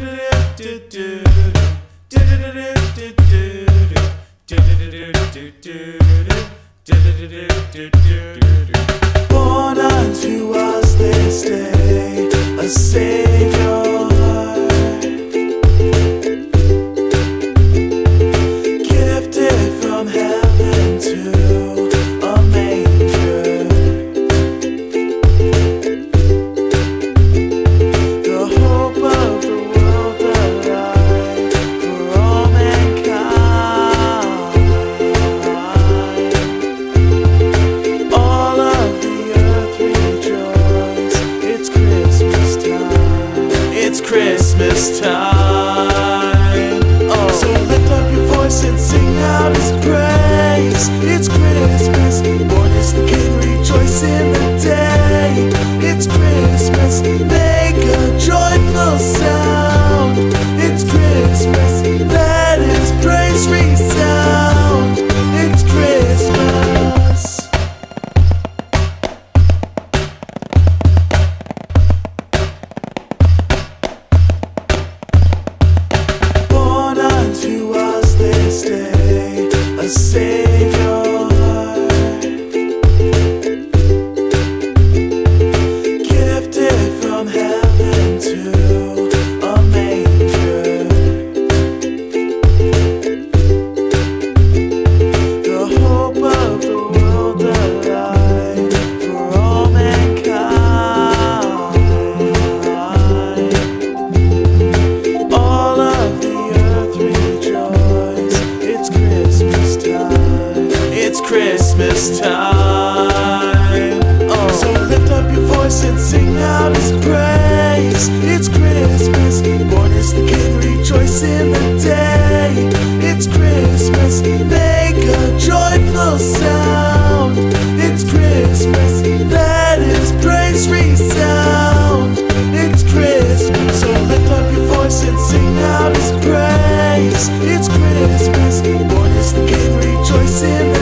Born unto us this day a Savior, gifted from heaven to a manger. The hope of the world, the light for all mankind. All of the earth rejoice, it's Christmas time. It's Christmas time. Oh, so lift up your voice and sing out His praise. It's Christmas, born is the King, rejoice in the day. It's Christmas, make a joyful sound. It's Christmas, let His praise resound. It's Christmas. Born unto us this day a Savior, gifted from heaven to a manger. The hope of the world, the light for all mankind. All of the earth rejoice, it's Christmas time. It's Christmas time. Oh, so lift up your voice and sing out His praise. It's Christmas, born is the King, rejoice in the day. It's Christmas, make a joyful sound. It's Christmas, let His praise resound. It's Christmas, so lift up your voice and sing out His praise. It's Christmas, born is the King, rejoice in the